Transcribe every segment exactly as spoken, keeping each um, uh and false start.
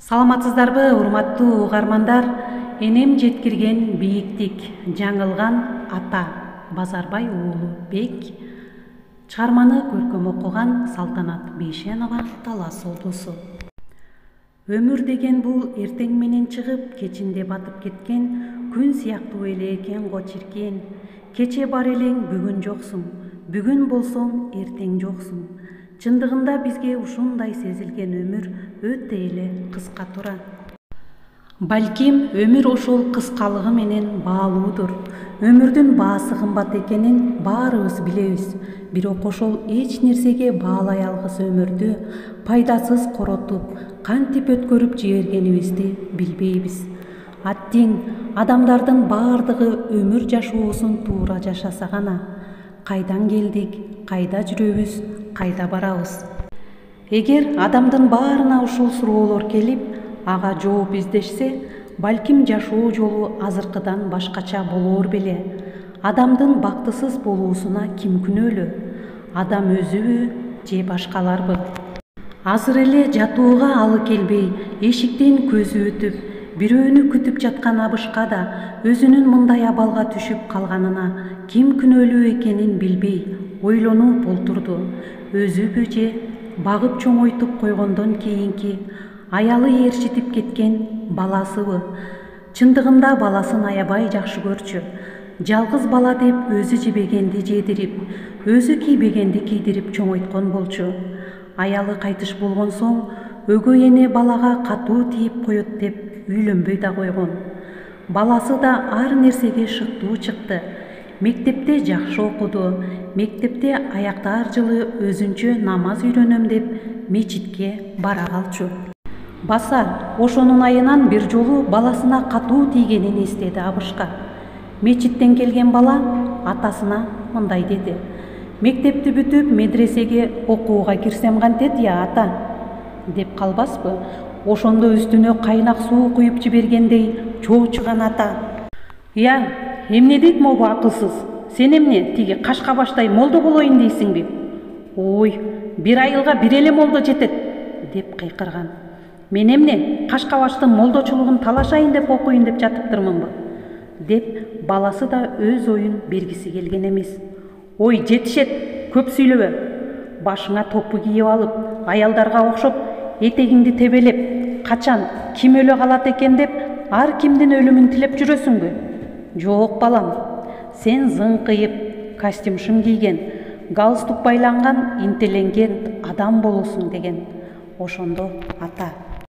Саламатсыздарбы, урматтуу угармандар? Энем жеткирген бийиктик, жаңылган ата Базарбай уулу Бек. Чыгарманы көркөм окуган Салтанат Бейшенова Талас облусу. Өмүр деген бул эртең менен чыгып, кечинде батып кеткен күн сыяктуу эле экен го чиркен. Кече бар элең, бүгүн жоксуң, бүгүн болсоң эртең жоксуң. Чындыгында бизге ушундай сезилген өмүр өтө эле кыска тура. Балким өмүр ошол кыскалыгы менен баалуудур. Өмүрдүн баасы кымбат экенин баарыбыз билебиз. Бирок ошол эч нерсеге баалай алгыс өмүрдү пайдасыз коротуп, кантип өткөрүп жибергенибизди билбейбиз. Аттиң адамдардын баардыгы өмүр жашоосун туура жашаса гана кайдан келдик, кайда жүрөбүз, кайда барабыз? Эгер адамдын баарына ушул суроолор келип, ага жооп издешсе, балким жашоо жолу азыркыдан башкача болоор беле. Адамдын бактысыз болуусуна ким күнөөлүү? Адам өзүбү же башкаларбы? Азыр эле жатууга алы келбей, эшиктен көзү өтүп, бирөөнү күтүп жаткан Абышка да өзүнүн мындай абалга түшүп калганына ким күнөөлүү экенин билбей ойлонуп олтурду. Өзүбү же багып чоңойтуп койгондон кийинки аялы ээрчитип кеткен баласыбы? Чындыгында баласын аябай жакшы көрчү. Жалгыз бала деп өзү жебегенди жедирип, өзү кийбегенди кийдирип чоңойткон болчу. Аялы кайтыш болгон соң өгөй эне балага катуу тийип коет деп үйлөнбөй да койгон. Баласы да ар нерсеге шыктуу чыкты. Мектепте жакшы окуду. Мектепте аяктаар жылы өзүнчө намаз үйрөнөм деп мечитке бара калчу. Баса ошонун айынан бир жолу баласына катуу тийгенин эстеди Абышка. Мечиттен келген бала атасына мындай деди: "Мектепти бүтүп, медресеге окууга кирсем кантет я ата?" деп калбаспы? Ошондо үстүнө кайнак суу куюп жибергендей чоочуган ата: "Я, эмне дейт могу акылсыз? Сен эмне тиги кашка баштай молдо болоюн дейсиңби? Ой, бир айылга бир эле молдо жетет" деп кыйкырган. "Мен эмне кашка баштын молдочулугун талашайын деп окуйун деп жатыптырмынбы?" деп баласы да өз оюн бергиси келген эмес. "Ой, жетишет, көп сүйлөбө. Башыңа топу кийип алып, аялдарга окшоп, этегиңди тебелеп, качан ким өлө калат экен деп ар кимдин өлүмүн тилеп жүрөсүңбү? Жок балам, сен зыңкыйып, костюм кийген, галстук байланган, интеленген адам болосуң" деген. Ошондо ата.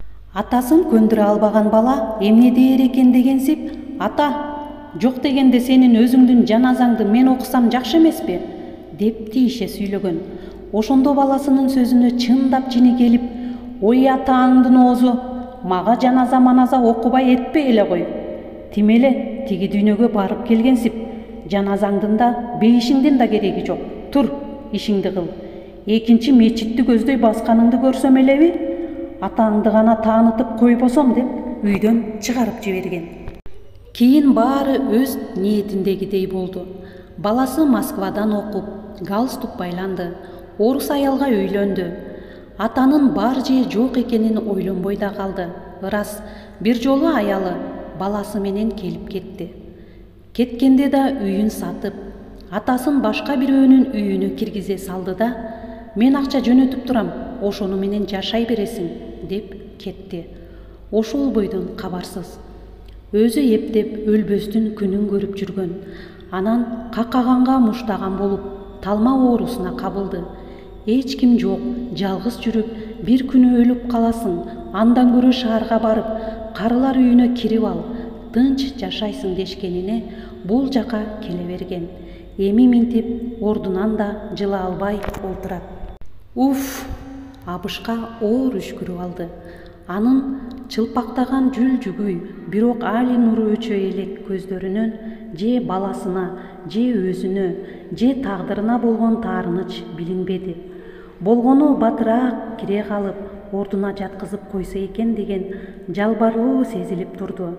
Атасын көндүрө албаган бала эмне дээр экен дегенсип: "Ата, жок дегенде сенин өзүңдүн жаназаңды мен окусам жакшы эмеспи?" деп тийише сүйлөгөн. Ошондо баласынын сөзүнө чындап жини келип: "Ой атаңдын оозу, мага жаназа маназа окубай этпей эле кой. Тим эле тиги дүйнөгө барып келгенсип, жаназаңдын да бейишиңдин да кереги жок. Тур, ишиңди кыл. Экинчи мечитти көздөй басканыңды көрсөм элеби, атаңды гана таанытып койбосом" деп үйдөн чыгарып жиберген. Кийин баары өз ниетиндегидей болду. Баласы Москвадан окуп, галстук байланды, орус аялга үйлөндү. Атанын бар же жок экенин ойлонбой да калды. Ырас, бир жолу аялы баласы менен келип кетти. Кеткенде да үйүн сатып, атасын башка бирөөнүн үйүнө киргизе салды да: "Мен акча жөнөтүп турам, ошону менен жашай бересиң" деп кетти. Ошол бойдон кабарсыз. Өзү эптеп өлбөстүн күнүн көрүп жүргөн. Анан какаганга муштаган болуп, талма оорусуна кабылды. Эч ким жок, жалгыз жүрүп, бир күнү өлүп каласың, андан көрө шаарга барып, карылар үйүнө кирип ал, тынч жашайсың дешкенине бул жака келе берген. Эми минтип ордунан да жыла албай олтурат. Уф! Абышка оор үшкүрүп алды. Анын чылпактаган жүл жүгүй, бирок али нуру өчө элек көздөрүнөн же баласына, же өзүнө, же тагдырына болгон таарыныч билинбеди. Болгону батыраак кире калып, ордуна жаткызып койсо экен деген жалбаруу сезилип турду.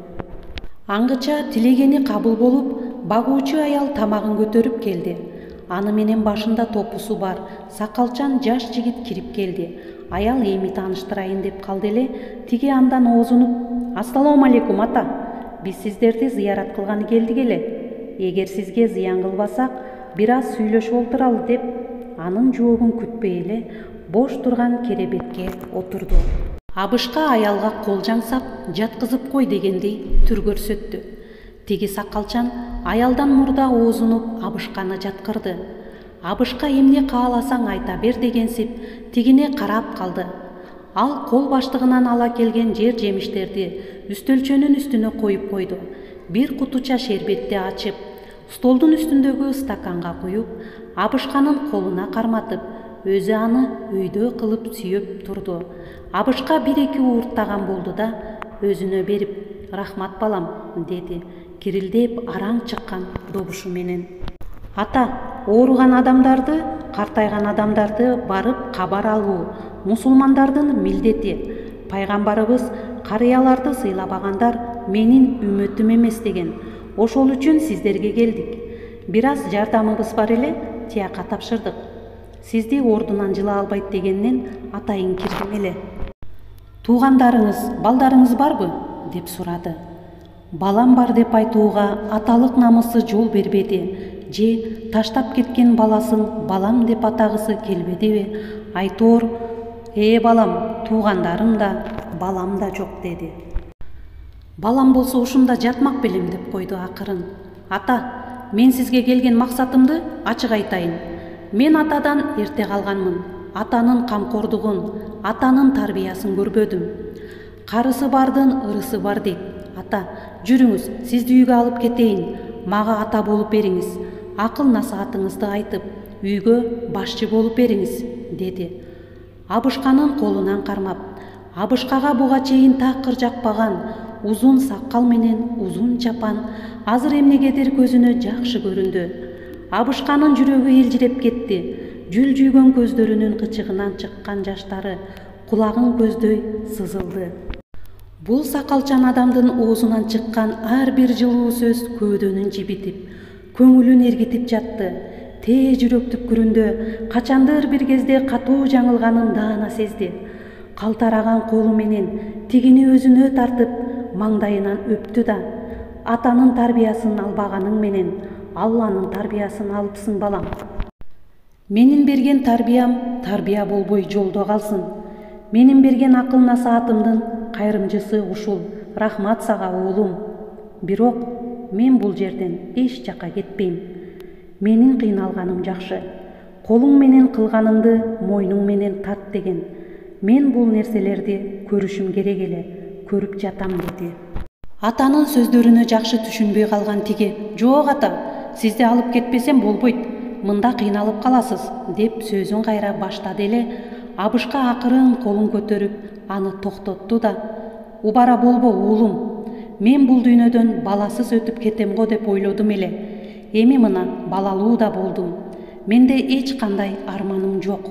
Аңгыча тилегени кабыл болуп, багуучу аял тамагын көтөрүп келди. Аны менен башында топусу бар, сакалчан жаш жигит кирип келди. Аял эми тааныштырайын деп калды эле тиги андан оозунуп: «Ассалому алейкум ата, биз сиздерди зыярат кылганы келдик эле. Эгер сизге зыян кылбасак, бир аз сүйлөшүп олтуралы» деп анын жообун күтпөй эле бош турган керебетке отурду. Абышка аялга кол жаңсап жаткызып кой дегендей түр көрсөттү. Тиги сакалчан аялдан мурда оозунуп Абышканы жаткырды. Абышка эмне кааласаң айта бер дегенсип тигине карап калды. Ал кол баштыгынан ала келген жер жемиштерди үстөлчөнүн үстүнө коюп койду. Бир кутуча шербетти ачып, столдун үстүндөгү стаканга куюп, Абышканын колуна карматып, өзү аны өйдө кылып сүйөп турду. Абышка бир-эки уурттаган болду да өзүнө берип: «Рахмат балам» деди, кирилдеп араң чыккан добушу менен. «Ата, ооруган адамдарды, картайган адамдарды барып кабар алуу мусулмандардын милдети. Пайгамбарыбыз карыяларды сыйлабагандар менин үммөтүм эмес деген. Ошол үчүн сиздерге келдик. Бир аз жардамыбыз бар эле, тияка тапшырдык. Сизди ордунан жыла албайт дегеннен атайын кирдим эле. Туугандарыңыз, балдарыңыз барбы?» деп сурады. Балам бар деп айтууга аталык намысы жол бербеди же таштап кеткен баласын балам деп атагысы келбедиби? Айтор: «Ээ балам, туугандарым да, балам да жок» деди. «Балам болсо ушунда жатмак белем» деп койду акырын. «Ата, мен сизге келген максатымды ачык айтайын. Мен атадан эрте калганмын. Атанын камкордугун, атанын тарбиясын көрбөдүм. Карысы бардын ырысы бар дейт. Ата, жүрүңүз, сизди үйгө алып кетейин. Мага ата болуп бериңиз. Акыл насаатыңызды айтып, үйгө башчы болуп бериңиз» деди. Абышканын колунан кармап, Абышкага буга чейин такыр жакпаган узун сакал менен узун чапан азыр эмнегедир көзүнө жакшы көрүндү. Абышканын жүрөгү элжиреп кетти. Жүл жүйгөн көздөрүнүн кычыгынан чыккан жаштары кулагын көздөй сызылды. Бул сакалчан адамдын оозунан чыккан ар бир жылуу сөз көөдөнүн жибитип, көңүлүн эргитип жатты. Тээ жүрөк түпкүрүндө качандыр бир кезде катуу жаңылганын даана сезди. Калтараган колу менен тигини өзүнө тартып, маңдайынан өптү да: «Атанын тарбиясын албаганың менен Алланын тарбиясын алыпсың балам. Менин берген тарбиям тарбия болбой жолдо калсын. Менин берген акыл насаатымдын кайрымчысы ушул. Рахмат сага оолум. Бирок мен бул жерден эч жака кетпейм. Менин кыйналганым жакшы. Колуң менен кылганыңды мойнуң менен тарт деген. Мен бул нерселерди көрүшүм керек эле, көрүп жатам» деди. Атанын сөздөрүнө жакшы түшүнбөй калган тиги: «Жок ата, сизди алып кетпесем болбойт. Мында кыйналып каласыз» деп сөзүн кайра баштады эле Абышка акырын колун көтөрүп аны токтотту да: «Убара болбо уулум. Мен бул дүйнөдөн баласыз өтүп кетем го деп ойлодум эле. Эми мына балалуу да болдум. Менде эч кандай арманым жок.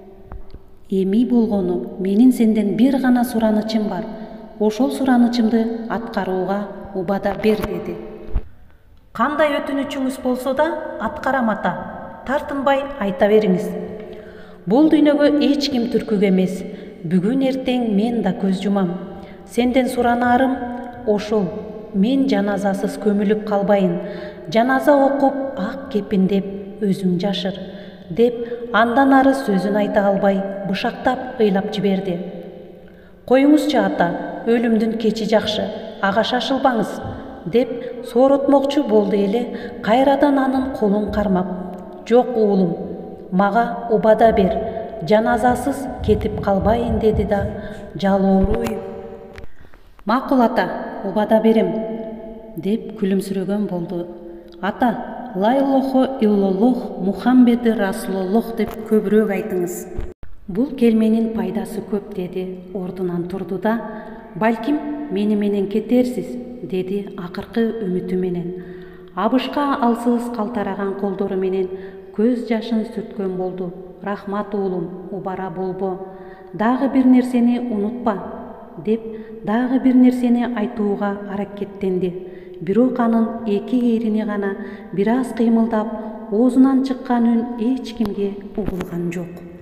Эми болгону менин сенден бир гана суранычым бар. Ошол суранычымды аткарууга убада бер» деди. «Кандай өтүнүчүңүз болсо да аткарам ата. Тартынбай айта бериңиз. Бул дүйнөгө эч ким түркүк эмес. Бүгүн эртең мен да көз жумам. Сенден суранаарым ошол: мен жаназасыз көмүлүп калбайын. Жаназа окуп ак кепиндеп өзүң жашыр» деп андан ары сөзүн айта албай бышактап ыйлап жиберди. «Коюңузчу ата, өлүмдүн кечи жакшы, ага шашылбаңыз» деп сооротмокчу болду эле кайрадан анын колун кармап: «Жок уулум, мага убада бер, жаназасыз кетип калбайын» деди да жалооруй: «Макул ата, убада берем» деп күлүмсүрөгөн болду. «Ата, ла илохо иллаллох Мухаммеди Расулуллох деп көбүрөөк айтыңыз. Бул келменин пайдасы көп» деди. Ордунан турду да: «Балким мени менен кетерсиз» деди акыркы үмүтү менен. Абышка алсыз калтараган колдору менен көз жашын сүрткөн болду. «Рахмат уулум, убара болбо. Дагы бир нерсени унутпа» деп дагы бир нерсени айтууга аракеттенди. Бирок анын эки эрини гана бир аз кыймылдап, оозунан чыккан үн эч кимге угулган жок.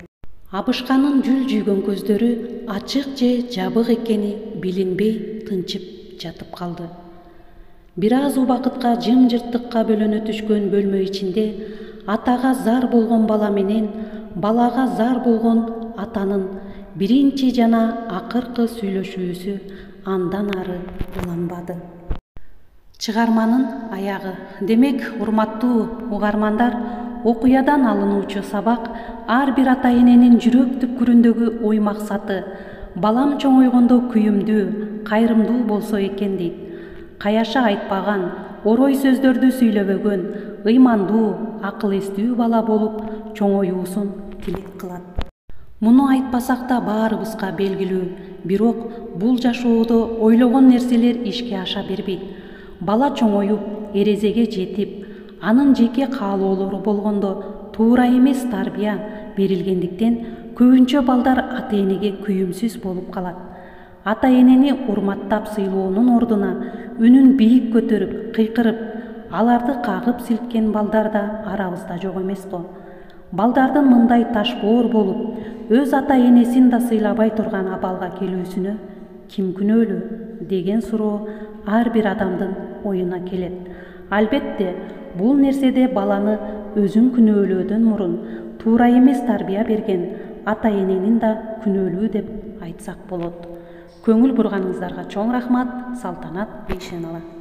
Абышканын жүл жүйгөн көздөрү ачык же жабык экени билинбей тынчып жатып калды. Бир аз убакытка жым-жырттыкка бөлөнө түшкөн бөлмө ичинде атага зар болгон бала менен балага зар болгон атанын биринчи жана акыркы сүйлөшүүсү андан ары уланбады. Чыгарманын аягы. Демек, урматтуу угармандар, окуядан алынуучу сабак ар бир ата эненин жүрөк түпкүрүндөгү ой максаты балам чоңойгондо күйүмдүү, кайрымдуу болсо экен дейт. Каяша айтпаган, орой сөздөрдү сүйлөбөгөн, ыймандуу, акыл эстүү бала болуп чоңоюусун тилек кылат. Муну айтпасак да баарыбызга белгилүү, бирок бул жашоодо ойлогон нерселер ишке аша бербейт. Бала чоңоюп, эрезеге жетип, анын жеке каалоолору болгондо туура эмес тарбия берилгендиктен көбүнчө балдар ата энеге күйүмсүз болуп калат. Ата энени урматтап сыйлоонун ордуна үнүн бийик көтөрүп, кыйкырып, аларды кагып силккен балдар да арабызда жок эмес го. Балдардын мындай ташбоор болуп, өз ата энесин да сыйлабай турган абалга келүүсүнө ким күнөөлүү деген суроо ар бир адамдын оюна келет. Албетте, бул нерседе баланы өзүн күнөөлөөдөн мурун туура эмес тарбия берген ата эненин да күнөөлүү деп айтсак болот. Көңүл бурганыңыздарга чоң рахмат. Салтанат Бейшенова.